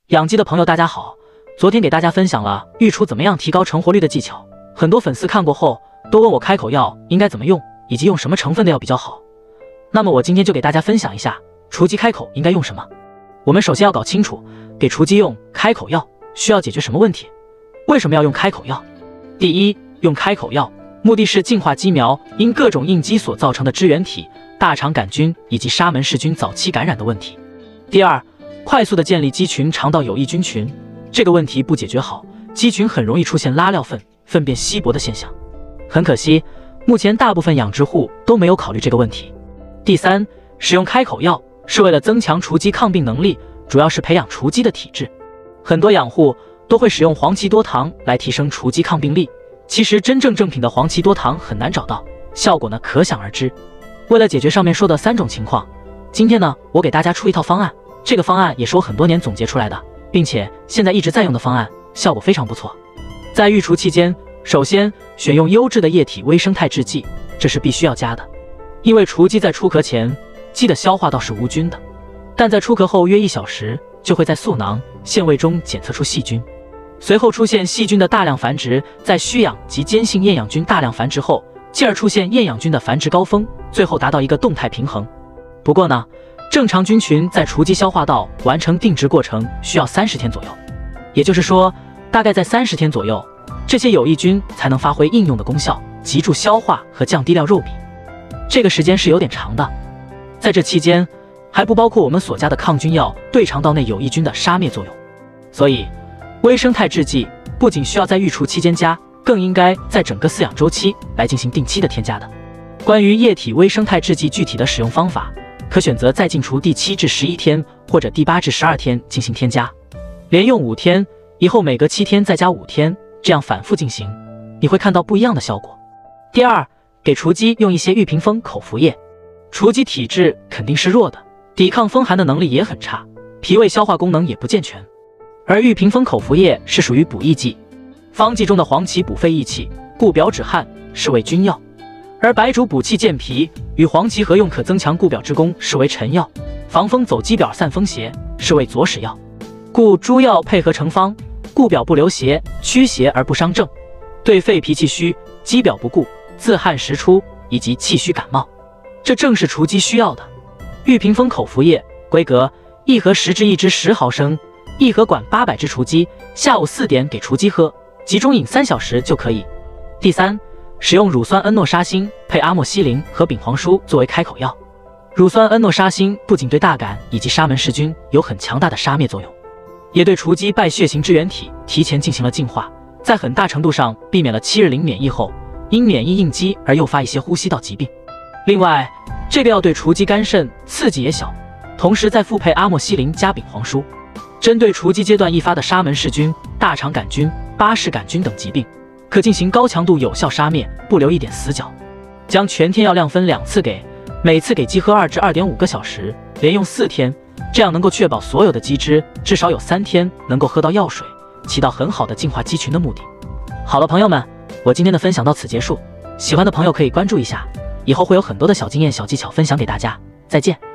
养鸡的朋友大家好，昨天给大家分享了育雏怎么样提高成活率的技巧，很多粉丝看过后都问我开口药应该怎么用，以及用什么成分的药比较好。那么我今天就给大家分享一下雏鸡开口应该用什么。我们首先要搞清楚，给雏鸡用开口药需要解决什么问题，为什么要用开口药？第一，用开口药目的是净化鸡苗因各种应激所造成的支原体、大肠杆菌以及沙门氏菌早期感染的问题。第二，快速的建立鸡群肠道有益菌群，这个问题不解决好，鸡群很容易出现拉尿粪、粪便稀薄的现象。很可惜，目前大部分养殖户都没有考虑这个问题。第三，使用开口药是为了增强雏鸡抗病能力，主要是培养雏鸡的体质。很多养护都会使用黄芪多糖来提升雏鸡抗病力，其实真正正品的黄芪多糖很难找到，效果呢可想而知。为了解决上面说的3种情况，今天呢我给大家出一套方案，这个方案也是我很多年总结出来的，并且现在一直在用的方案，效果非常不错。在育雏期间，首先选用优质的液体微生态制剂，这是必须要加的。因为雏鸡在出壳前，鸡的消化道是无菌的，但在出壳后约1小时就会在嗉囊、腺胃中检测出细菌，随后出现细菌的大量繁殖，在需氧及间性厌氧菌大量繁殖后，进而出现厌氧菌的繁殖高峰，最后达到一个动态平衡。不过呢，正常菌群在雏鸡消化道完成定植过程需要30天左右，也就是说，大概在30天左右，这些有益菌才能发挥应用的功效，急助消化和降低掉肉比。这个时间是有点长的，在这期间还不包括我们所加的抗菌药对肠道内有益菌的杀灭作用。所以微生态制剂不仅需要在育雏期间加，更应该在整个饲养周期来进行定期的添加的。关于液体微生态制剂具体的使用方法，可选择在进雏第7至11天或者第8至12天进行添加，连用5天，以后每隔7天再加5天，这样反复进行，你会看到不一样的效果。第二，给雏鸡用一些玉屏风口服液。雏鸡体质肯定是弱的，抵抗风寒的能力也很差，脾胃消化功能也不健全，而玉屏风口服液是属于补益剂，方剂中的黄芪补肺益气、固表止汗，是为君药，而白术补气健脾，与黄芪合用可增强固表之功，是为臣药，防风走鸡表散风邪，是为佐使药，故诸药配合成方，固表不流邪，驱邪而不伤正，对肺脾气虚、鸡表不固、自汗时出以及气虚感冒，这正是雏鸡需要的。玉屏风口服液规格，1盒10支1支10毫升，1盒管800只雏鸡，下午4点给雏鸡喝，集中饮3小时就可以。第三，使用乳酸恩诺沙星配阿莫西林和丙黄舒作为开口药。乳酸恩诺沙星不仅对大杆以及沙门氏菌有很强大的杀灭作用，也对雏鸡败血型支原体提前进行了净化，在很大程度上避免了7日0免疫后因免疫应激而诱发一些呼吸道疾病。另外，这个药对雏鸡肝肾刺激也小，同时再复配阿莫西林加丙黄舒，针对雏鸡阶段易发的沙门氏菌、大肠杆菌、巴氏杆菌等疾病，可进行高强度有效杀灭，不留一点死角。将全天药量分2次给，每次给鸡喝2至2.5个小时，连用4天，这样能够确保所有的鸡只至少有3天能够喝到药水，起到很好的净化鸡群的目的。好了，朋友们，我今天的分享到此结束，喜欢的朋友可以关注一下，以后会有很多的小经验、小技巧分享给大家。再见。